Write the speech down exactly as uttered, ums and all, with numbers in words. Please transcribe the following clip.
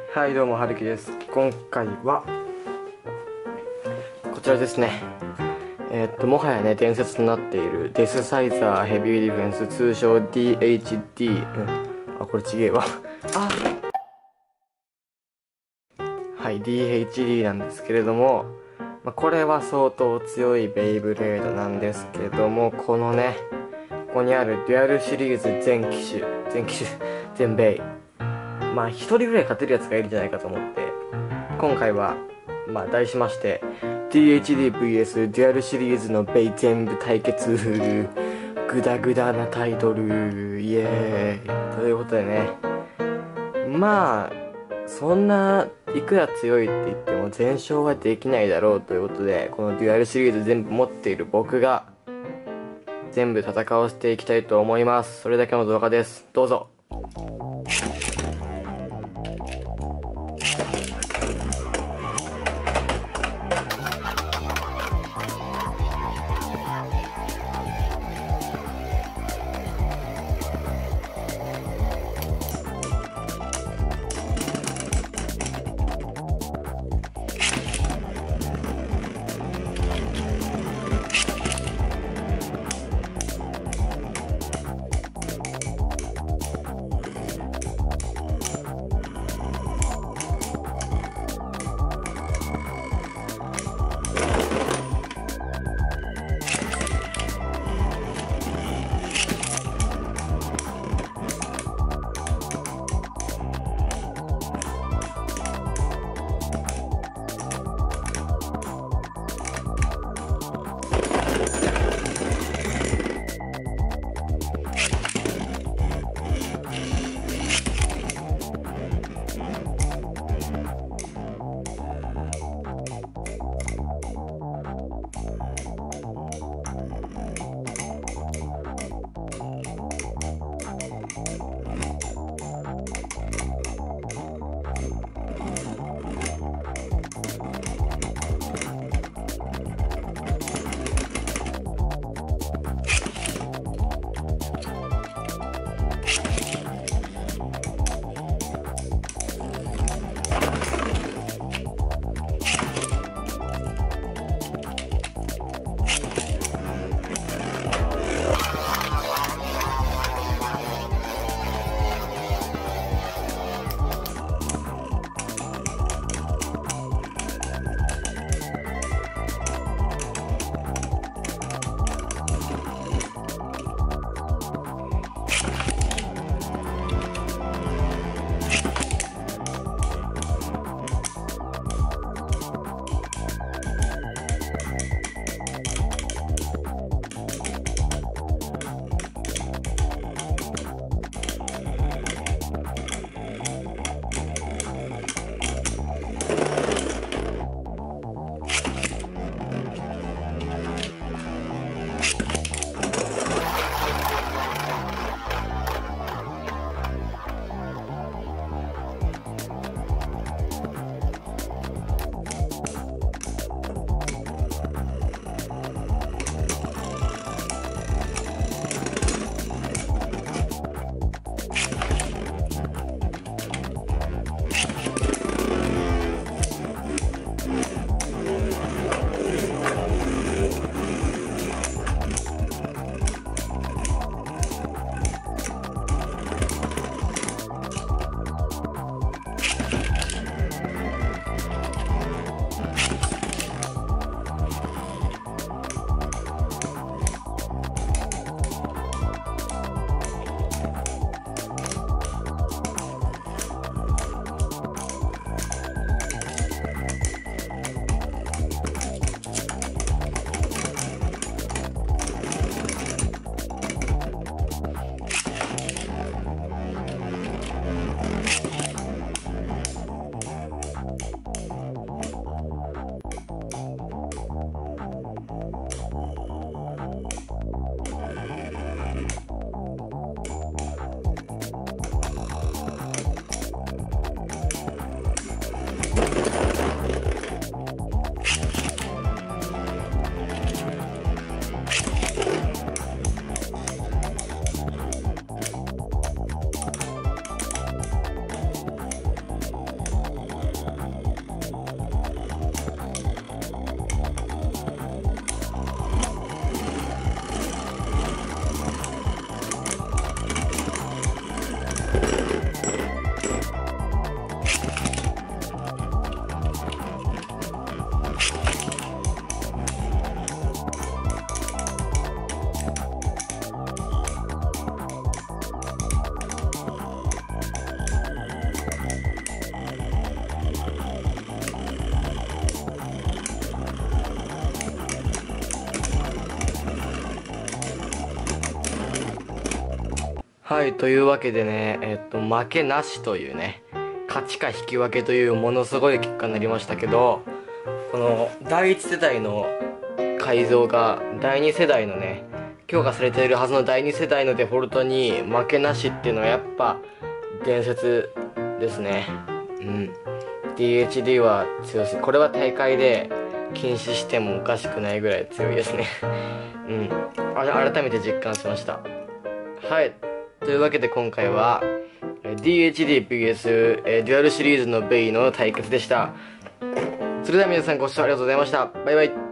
はいどうもはるきです。今回はこちらですね。えー、っともはやね伝説となっているデスサイザーヘビーディフェンス、通称 ディーエイチディー、うん、あこれちげえわあはい ディーエイチディー なんですけれども、まあ、これは相当強いベイブレードなんですけども、このねここにあるデュアルシリーズ全機種全機種全ベイ、まあ一人ぐらい勝てるやつがいるんじゃないかと思って今回はまあ題しまして ディーエイチディーブイエス デュアルシリーズのベイ全部対決グダグダなタイトルイエーイということでね、まあそんないくら強いって言っても全勝はできないだろうということで、このデュアルシリーズ全部持っている僕が全部戦わせていきたいと思います。それだけの動画です。どうぞ。 はい、というわけでね、えっと、負けなしというね、勝ちか引き分けというものすごい結果になりましたけど、この第一世代の改造が第二世代のね、強化されているはずの第二世代のデフォルトに負けなしっていうのはやっぱ伝説ですね。うん。ディーエイチディー は強し、これは大会で禁止してもおかしくないぐらい強いですね。うん。あれ、改めて実感しました。はい。というわけで今回は ディーエイチディー ブイエス デュアルシリーズのベイの対決でした。それでは皆さんご視聴ありがとうございました。バイバイ。